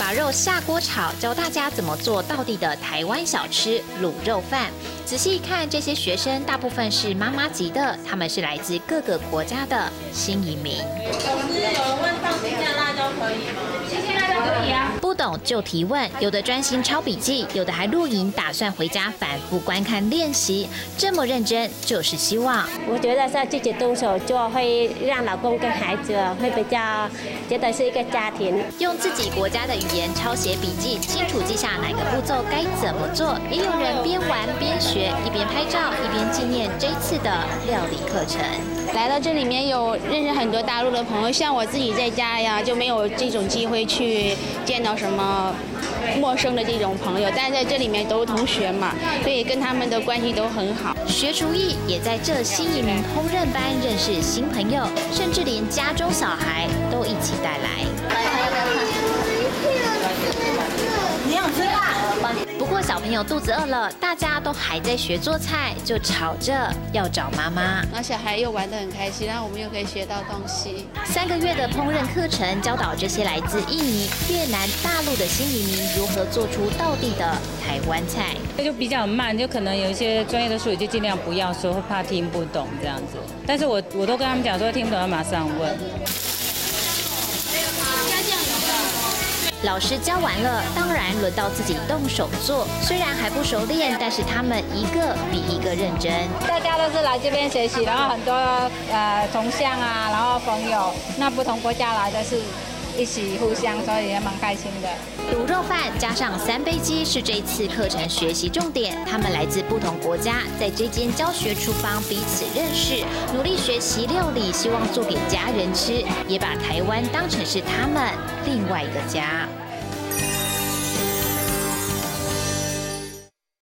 把肉下锅炒，教大家怎么做道地的台湾小吃卤肉饭。仔细一看，这些学生大部分是妈妈级的，他们是来自各个国家的新移民。 老师，有人问放新鲜辣椒可以吗？新鲜辣椒可以啊。 不懂就提问，有的专心抄笔记，有的还录影，打算回家反复观看练习。这么认真，就是希望。 我觉得是自己动手做，会让老公跟孩子会比较觉得是一个家庭。 用自己国家的语言抄写笔记，清楚记下哪个步骤该怎么做。也有人边玩边学，一边拍照一边纪念这次的料理课程。 来到这里面有认识很多大陆的朋友，像我自己在家呀就没有这种机会去见到什么陌生的这种朋友，但是在这里面都是同学嘛，所以跟他们的关系都很好。 学厨艺也在这新移民烹饪班认识新朋友，甚至连家中小孩都一起带来。 你想吃辣？ 不过小朋友肚子饿了，大家都还在学做菜，就吵着要找妈妈。 然后小孩又玩得很开心，然后我们又可以学到东西。 3个月的烹饪课程教导这些来自印尼、越南、大陆的新移民如何做出道地的台湾菜。 就比较慢，就可能有一些专业的术语就尽量不要说，会怕听不懂这样子。但是我都跟他们讲说，听不懂要马上问。 老师教完了，当然轮到自己动手做。虽然还不熟练，但是他们一个比一个认真。 大家都是来这边学习，然后很多同乡啊，然后朋友，那不同国家来的是一起互相，所以也蛮开心的。 卤肉饭加上3杯鸡是这次课程学习重点。他们来自不同国家，在这间教学厨房彼此认识，努力学习料理，希望做给家人吃，也把台湾当成是他们另外一个家。